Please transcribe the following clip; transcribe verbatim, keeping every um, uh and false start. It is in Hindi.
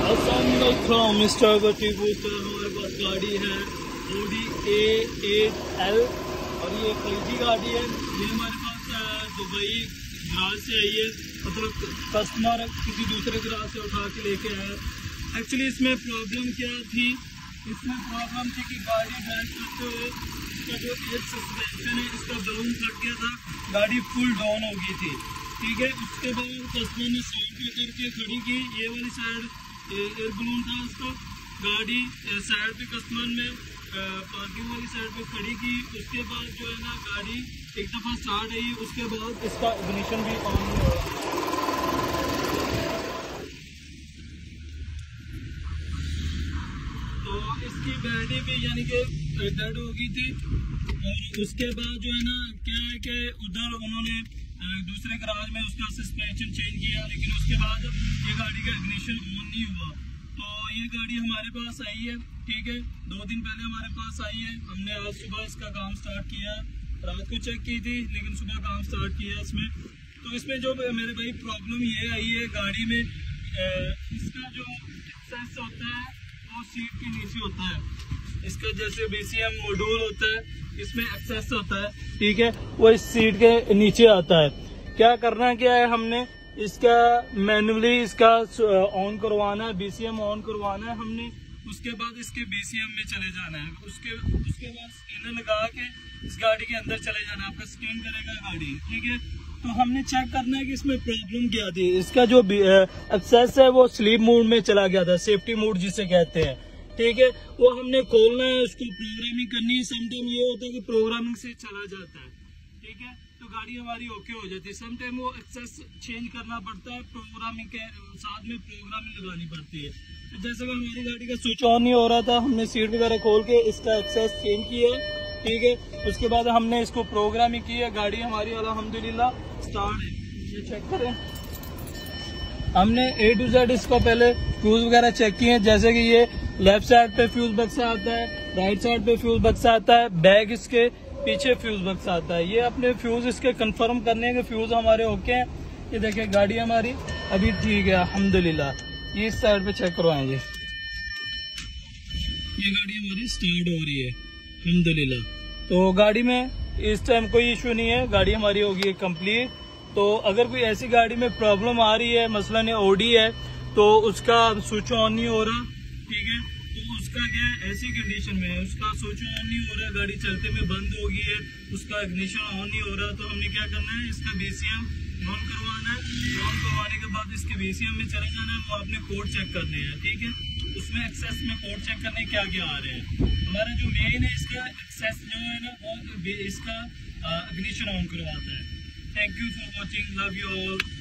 अस्सलामुअलैकुम मिस्टर बटीबूतर, हमारे पास गाड़ी है ऑडी ए एट एल और ये खरीदी गाड़ी है। ये हमारे पास दुबई गराज से आई है, मतलब कस्टमर किसी दूसरे गराज से उठा के लेके आया। एक्चुअली इसमें प्रॉब्लम क्या थी, इसमें प्रॉब्लम थी कि गाड़ी बैक करते हुए इसका जो एयर सस्पेंशन है इसका बलून फट गया था, गाड़ी फुल डाउन हो गई थी। ठीक है, उसके बाद कस्टमर ने साइड पे करके खड़ी की, ये वाली साइड एयर बलून था उसका, गाड़ी साइड पे कस्टमर ने पार्किंग वाली साइड पे खड़ी की। उसके बाद जो है ना गाड़ी एक दफ़ा स्टार्ट आई, उसके बाद इसका इग्निशन भी ऑन हुआ। तो इसकी बैटरी भी यानी कि डेड हो गई थी। और उसके बाद जो है ना क्या है कि उधर उन्होंने दूसरे गराज में उसका सस्पेंशन चेंज किया, लेकिन उसके बाद ये गाड़ी का इग्निशन ऑन नहीं हुआ। तो ये गाड़ी हमारे पास आई है, ठीक है, दो दिन पहले हमारे पास आई है। हमने आज सुबह इसका काम स्टार्ट किया, रात को चेक की थी लेकिन सुबह काम स्टार्ट किया इसमें। तो इसमें जो मेरे भाई प्रॉब्लम ये आई है गाड़ी में, इसका जो एक्सेस होता है वो सीट के नीचे होता है। इसका जैसे बी सी एम मॉड्यूल होता है, इसमें एक्सेस होता है, ठीक है, वो इस सीट के नीचे आता है। क्या करना क्या है, हमने इसका मैनुअली इसका ऑन करवाना है, बीसीएम ऑन करवाना है हमने। उसके बाद इसके बीसीएम में चले जाना है, उसके उसके बाद स्कैनर लगा के इस गाड़ी के अंदर चले जाना है, आपका स्कैन करेगा गाड़ी, ठीक है। तो हमने चेक करना है कि इसमें प्रॉब्लम क्या थी। इसका जो एक्सेस है वो स्लीप मोड में चला गया था, सेफ्टी मोड जिसे कहते हैं, ठीक है। वो हमने खोलना है, उसको प्रोग्रामिंग करनी है। समटाइम ये होता है कि प्रोग्रामिंग से चला जाता है, ठीक है, तो गाड़ी हमारी ओके हो जाती है। समटाइम वो एक्सेस चेंज करना पड़ता है, प्रोग्रामिंग के साथ में प्रोग्रामिंग लगानी पड़ती है। तो जैसे कि हमारी गाड़ी का स्विच ऑन नहीं हो रहा था, हमने सीट वगैरह खोल के इसका एक्सेस चेंज किया है, ठीक है। उसके बाद हमने इसको प्रोग्रामिंग की है, गाड़ी हमारी अल्हम्दुलिल्लाह स्टार्ट है। ये चेक करें, हमने ए टू जेड इसको पहले फ्यूज वगैरह चेक किए हैं। जैसे कि ये लेफ्ट साइड पे फ्यूज बक्सा आता है, राइट साइड पे फ्यूज बक्सा आता है, बैग इसके पीछे फ्यूज बक्सा आता है। ये अपने फ्यूज इसके कंफर्म करने के फ्यूज हमारे ओके हैं। ये देखिए गाड़ी हमारी अभी ठीक है अल्हम्दुलिल्लाह। ये इस साइड पे चेक करवाएंगे, ये गाड़ी हमारी स्टार्ट हो रही है अल्हम्दुलिल्लाह। तो गाड़ी में इस टाइम कोई इशू नहीं है, गाड़ी हमारी होगी कंप्लीट। तो अगर कोई ऐसी गाड़ी में प्रॉब्लम आ रही है, मसलन ऑडी है, तो उसका स्विच ऑन नहीं हो रहा, ठीक है, तो उसका क्या है, ऐसी कंडीशन में है, उसका स्विच ऑन नहीं हो रहा, गाड़ी चलते में बंद हो गई है, उसका इग्निशन ऑन नहीं हो रहा, तो हमने क्या करना है, इसका बीसीएम ऑन करवाना है। ऑन करवाने के बाद इसके बीसीएम में चले जाना है, वो आपने कोड चेक करने हैं, ठीक है। उसमें एक्सेस में कोड चेक करने क्या क्या आ रहे हैं। हमारा जो मेन है इसका एक्सेस जो है ना, वो इसका इग्निशन ऑन करवाता है। Thank you for watching, love you all.